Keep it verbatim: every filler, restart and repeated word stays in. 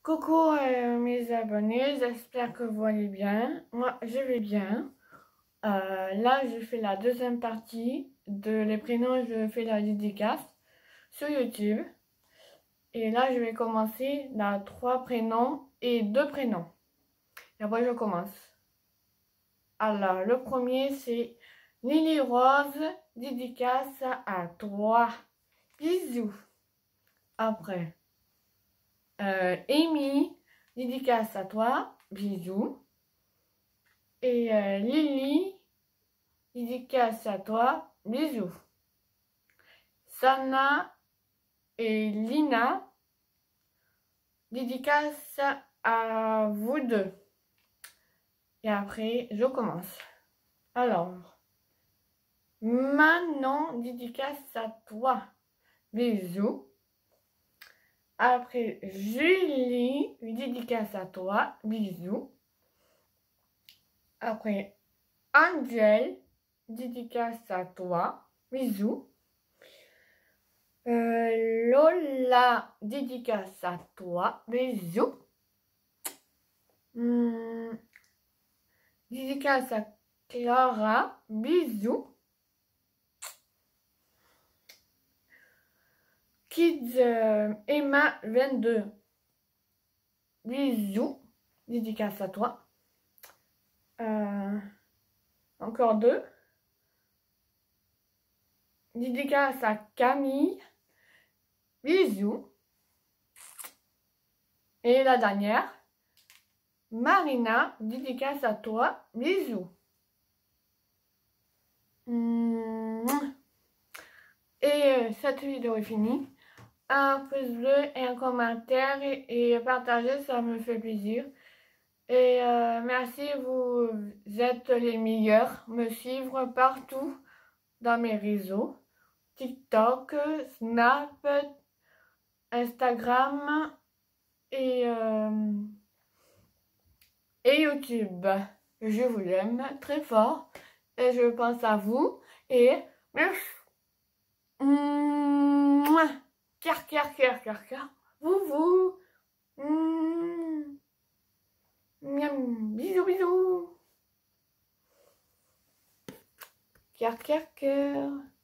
Coucou euh, mes abonnés, j'espère que vous allez bien. Moi, je vais bien. Euh, là, je fais la deuxième partie de les prénoms, je fais la dédicace sur YouTube. Et là, je vais commencer la trois prénoms et deux prénoms. Et après, je commence. Alors, le premier, c'est Lily Rose, dédicace à toi. Bisous. Après, euh, Amy, dédicace à toi. Bisous. Et euh, Lily, dédicace à toi. Bisous. Sana et Lina, dédicace à vous deux. Et après, je commence. Alors, Manon, dédicace à toi. Bisous. Après, Julie, dédicace à toi. Bisous. Après, Angel, dédicace à toi. Bisous. Euh, Lola, dédicace à toi. Bisous. Hum, dédicace à Clara. Bisous. Kids euh, Emma vingt-deux. Bisous. Dédicace à toi. Euh, encore deux. Dédicace à Camille. Bisous. Et la dernière. Marina. Dédicace à toi. Bisous. Et euh, cette vidéo est finie. Un pouce bleu et un commentaire et, et partager, ça me fait plaisir. Et euh, merci, vous êtes les meilleurs. Me suivre partout dans mes réseaux. TikTok, Snap, Instagram et, euh, et YouTube. Je vous aime très fort et je pense à vous et merci. Mouah. Car, car, car, car, car. Vous, vous. Mmh. Miam. Bisous, bisous. Car, car, car.